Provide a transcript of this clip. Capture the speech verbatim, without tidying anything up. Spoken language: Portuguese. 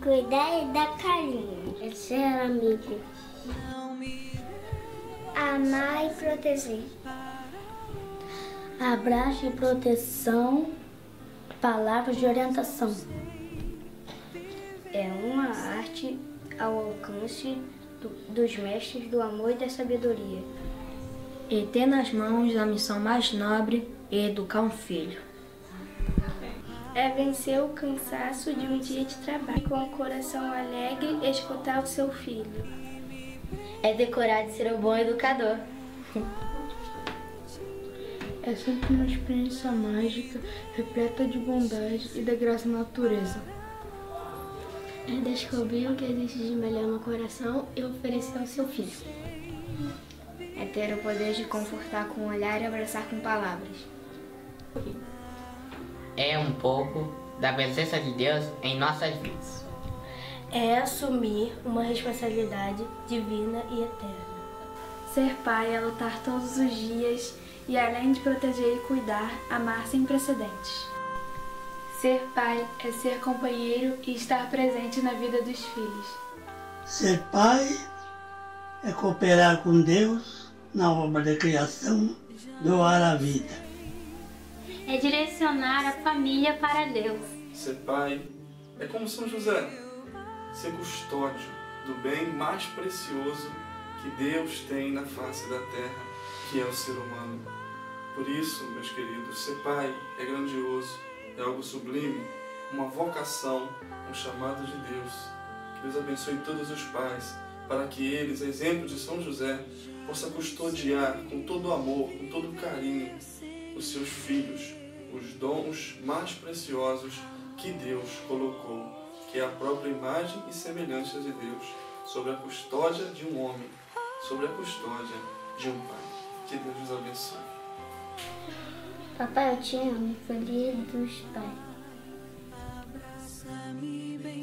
cuidar e dar carinho. É ser amigo. Amar e proteger. Abraço e proteção, palavras de orientação. É uma arte ao alcance do, dos mestres do amor e da sabedoria. E ter nas mãos a missão mais nobre e educar um filho. É vencer o cansaço de um dia de trabalho com o coração alegre e escutar o seu filho. É decorar de ser um bom educador. É sempre uma experiência mágica, repleta de bondade e da graça da natureza. É descobrir o que existe de melhor no coração e oferecer ao seu filho. É ter o poder de confortar com o olhar e abraçar com palavras. É um pouco da presença de Deus em nossas vidas. É assumir uma responsabilidade divina e eterna. Ser pai é lutar todos os dias e, além de proteger e cuidar, amar sem precedentes. Ser pai é ser companheiro e estar presente na vida dos filhos. Ser pai é cooperar com Deus na obra da criação, doar a vida. É direcionar a família para Deus. Ser pai é como São José, ser custódio do bem mais precioso que Deus tem na face da terra, que é o ser humano. Por isso, meus queridos, ser pai é grandioso, é algo sublime, uma vocação, um chamado de Deus. Que Deus abençoe todos os pais, para que eles, a exemplo de São José, possam custodiar com todo amor, com todo carinho, os seus filhos, os dons mais preciosos que Deus colocou, que é a própria imagem e semelhança de Deus, sobre a custódia de um homem, sobre a custódia de um pai. Que Deus nos abençoe. Papai, eu te amo. Feliz dos pais.